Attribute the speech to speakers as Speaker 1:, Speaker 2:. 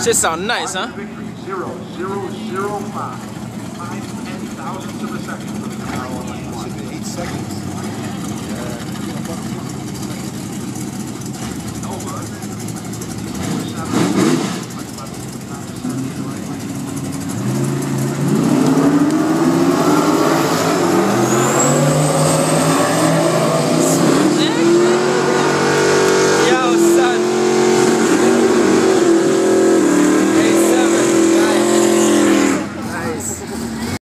Speaker 1: Shit sound nice, huh?
Speaker 2: Victory 0005. 5/10,000ths of a second.